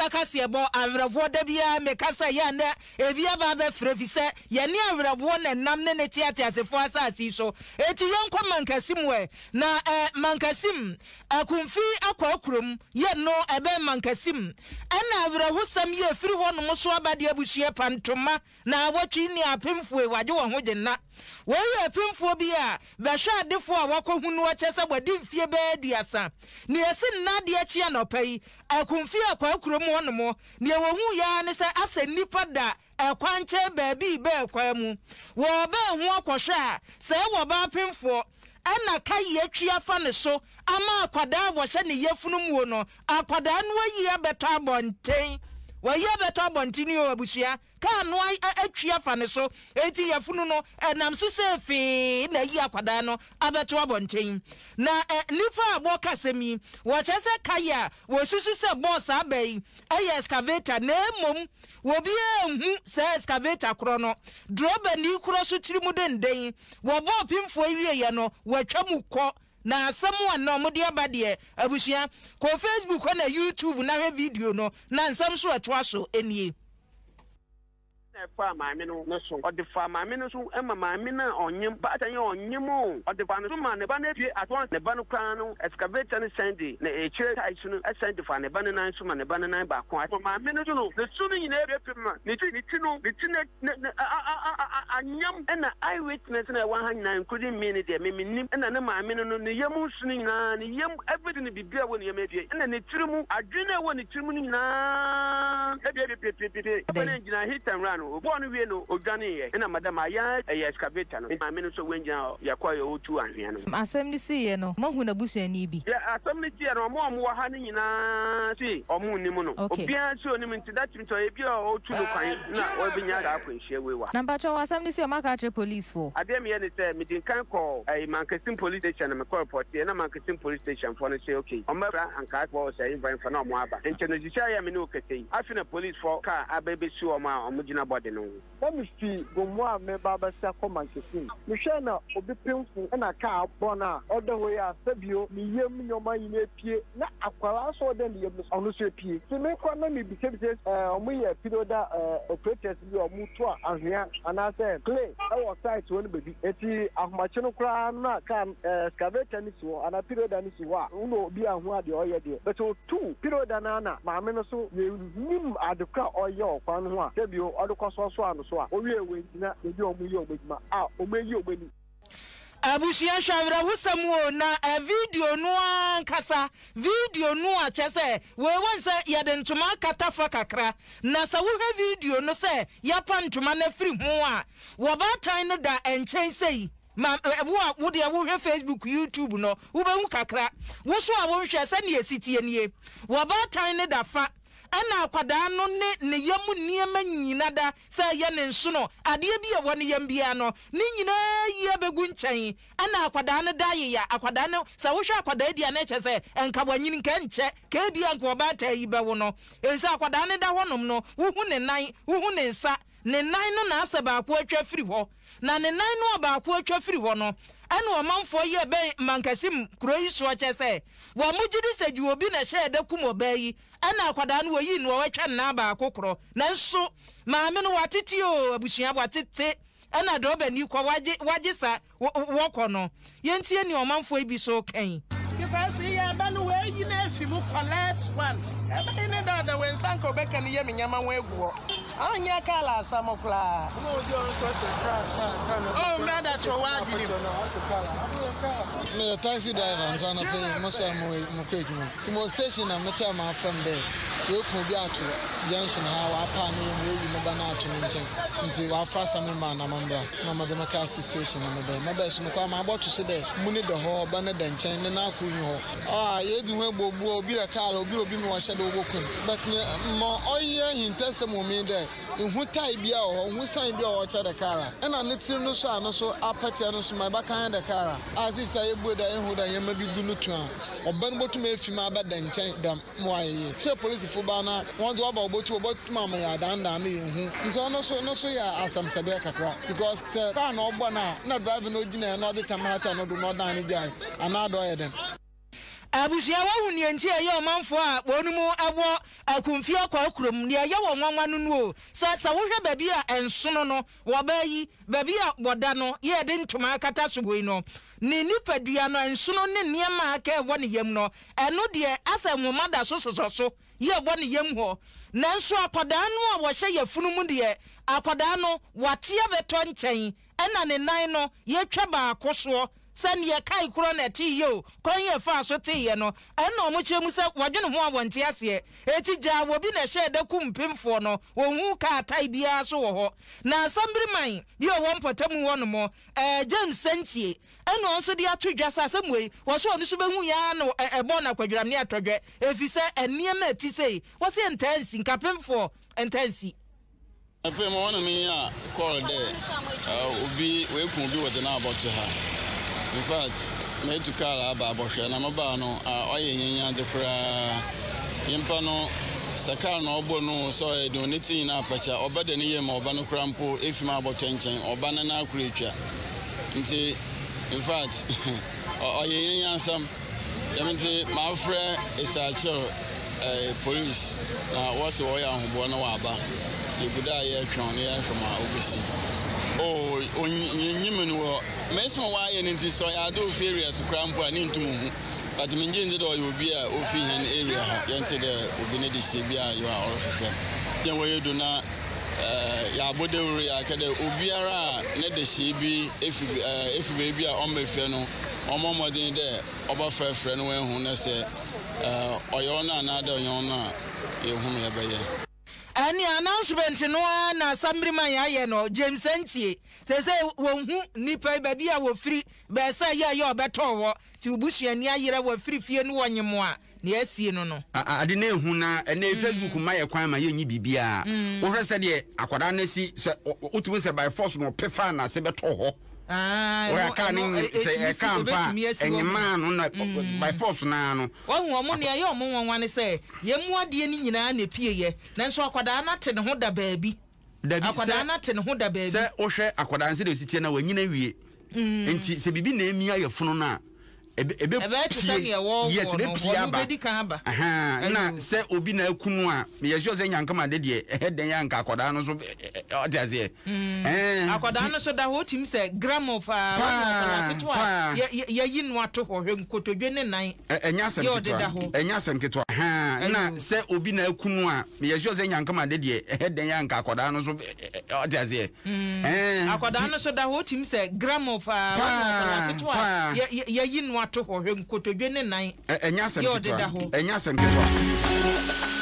makase bo awerɛfoɔ da bia mekasa ya na ebia ba be frefise ye ne awerɛfoɔ na nam ne tiate asefo asasi so eti yɛnkɔ mankasim we na mankasim Ekumfi Akwakrom ye no ebe mankasim ana awerɛhosam ye firi hɔ no so abade abusua pantoma na awotwi ni apemfo e wade wo ho gyenna wo ye apemfo bi a bɛhwɛ adefo a wakɔhunu wɔkyɛ sɛ bɔdi mfie bɛɛ duasa ne esin na de akyi anopai Ekumfi Akwakrom wɔn mo ne wo hu ya ne sɛ asa nipa da ekwanche baabi bɛɛ kwa mu wo bɛɛ ho akɔhwɛ a sɛ wo ba apemfo ana kai atwi afa ne so ama akwada wo hye ne yefunu mu no akwada no ayi abeto abonten wo yi abeto abonten yo abusua ka no atwi afa ne so eti yefunu no enam so sefi na yi akwada no abeto abonten na nifa abo kasemi wo chese kaya wo susu se boss abai excavator na emom wo bi ehu se excavator kro no droba ni kro so tirimu denden wo bo pimfo wie ye no wo atwamu kɔ na asɛm na ɔmode abade abusua ko Facebook na YouTube na hwɛ video no na nsɛm so ɛtoa so enie fa maame no so ɔde fa maame no so ɛma maame na ɔnyem ba atanye ɔnyem o ɔde fa no so ma ne ba na pie atɔn ne ba no kran no excavator ne send na ekyire tais no send fa ne ba no nan so ma ne ba no nan ba ko maame no so no ne su no nyina ebepem ma ne ti no anyam ɛna eyewitness na ɛwa ha nyina including me ne de me nim ɛna ne maame no ne yam su no nyina ne yam everything ne bibia wɔ ne yam ebie ɛna ne tirimu adwene wɔ ne tirimu no nyina ebie ɛna nyina hit and run Born we no Ogani, and a madam Aya, a excavator, and my minister Wenja, Yakoya O2 and Assembly see, no, Mahuna Bush and Nibi. Yeah, assembly or more honey in a sea or moon Nimono. Okay, so into that into a beer or two or being up and share we were. Number 2 assembly see a Macatre police for. I dare me any say, meeting can call a Mankasim police station and a corporate and a Mankasim police station for say, okay, Omara and Cat was saying by Fanamaba. And Chanajaya Minokate, I feel a police for car, a baby Suama or Mujina body. Let me see Gomwa me baba sa komankesin. Me hwe na obi pemfu na ka abona other way a sabio me yem nyoma yine pie na akwara so den yem ono so pie. Se me kwa na me bi se omo ye piroda operators bi omo to ahwea ana say clay e wo site won bebi eti ahmache no kra na ka excavator ni so ana piroda ni so a uno obi ahu ade oye de but two piroda na na maame no so nim adekra oye okwan ho a sabio odekọ so anu so a owie wentina ebi omuyi omejima a omeyi omeni abusia hwawra husamu na video no ankasa video no a chese we wonse yede ntoma katafa kakra na sa wo hwe video no se yapa ntoma na firi ho a wo ba tan no da enchen sei ma wo de wo hwe Facebook YouTube no wo ba hu kakra wo so a wo hwe se ne esitie nie wo ba tan no da fa ana akwada no ne yamu niema nyina da se ye ne nso no ade bi e woni yam bia no ne nyina ye begu nkyɛn ana akwada no da ye ya akwada no sa wo hwɛ akwada dia na kyɛ se enka bwanyin nka nkyɛ ka bia nka oba ta yi bɛwo no ensa akwada no da honom no wo hu ne nan wo hu ne nsa ne nan no na asa ba ko atwa firi hɔ na ne nan no ba ko atwa firi hɔ no ana omanfo ye be mankasim kroyi so kyɛ se wo mugidi se ju obi na hye da kum obayi ana akwada no yi no watwa na ba akokoro nanso maame no watete o abusua watete ana do ba ni kwa waje sa wokɔ no yentie ni omanfo ibi so kan because ya ba no we yi na afi mu collect one ebe ne da we nsanko be kan ye menyama wa eguo anya kala asamokla no di on so se ka oh brother chowa gidi me taxi driver nzana pe mo so mo kwedwuma timo station na me chairman from there we ko bi ato junction ha wa pa ne we yi mo ba na ato nchen nti wa fa same ma na mambra na mo democracy station no be mo be so mo kwa ma aboto so de muni de ho ba na da nchen ne na akụ ho ye di we gbogbo obi ra kala obi mi wa shado ogokun but mo oye hintese mo me de hu tai bia ho hu san bia o cha de kala na ne tiri no so ano so apache no so ma ba kan de kala azisa ebu da ehu da yema bi gu no tu a oban botum efi ma ba da nchen dam mo aye che police fo ba na won do ba obotu ma ya dan na ehu nso no so ya asam sabe kakra because se ka na ogbo na drive no gina no de tamata no do no dan ni jai ana do ye dem abusia wa huni enti ye omanfo a wonu mu abo Ekumfi Akwakrom ne ye wo nwanwa no no sa wo hwe baabi a ensono no wo ba yi baabi a boda no ye de ntoma kata soboi no ne nipadua no ensono ne niema aka wo ne yam no eno de asa nwomada so ye bo ne yam ho nanso akoda no a wo hye yafunu mu de akoda no watia beto nchen ena ne nan no ye twa ba akoso sani ye kai kro na ti yo kron ye fa so ti ye no ena omo chemu se wadwene ho awonte ase eti ja wo bi na hye da kumpemfo no wonhu ka atai bia so wo ho na asambiri man ye wo mpotamu wo no mo James Sentie ena onso de atodwa sa asamwe wo so onu so behu ya no ebo na kwadwram ne atodwe efise eniema ti sei wo se entansi nkapemfo entansi Ape mo wana me ya call there obi we kun bi with na about her. In fact, me to call aba abohwe na maba no oye nyanya de kra yimpa no saka na obo no so e donate na apacha obade ne yema oba no krampo efima abotwenchen oba na na akuretwa. Nti in fact oye nyanya sam yamenti ma frɛ isacho police na wose wo ya hobo na wa aba. Yebuda ye twon ye hwema obesi nyimenu mesmo wa ye nti so ya do ferious krampo ani ntumu but minje ndi do obi a ofi hen area ha yente de obi ne de shebia yo a orofefe den wo yedo na ya bodewuru ya kede obiara ne de shebi efi bebi a ombefe no omomodin de obafefre no wen hu na se oyo na na da oyo na ye hu ye beye ani announcement no na assembly man ya no James Sentie say wonhu nipa baabi a wo free be say ye obeto wo ti ubusuani ayere wo free fie no wonyemo a ne asie no ade na ehu na na Facebook ma ye kwan ma ye nyi bibia wo hwe se de akwada na si se otumu se by force no pefa na se beto ho we can say campa enyima no na by force na no won omo ne aye omo wonwane say ye mu ade ni nyina na pie ye nanso akwada na te ne ho da baabi akwada na te ne ho da baabi se wo hwe akwada nse de sitie na wanyina wie enti se bibi na emi ayefunu na ebe yes be piaba na se obi na akunu a me sure se nyankama de de heden ya nka akoda no so otiaze akoda no so da ho tim se gram of ya yinu ato ho hwe nkotodwe ne nan enya sem keto na se obi na akunu a me sure se nyankama de de heden ya nka akoda no so otiaze akoda no so da ho tim se gram of ya yinu to ho hwe nkotodwe ne nan enya sem keto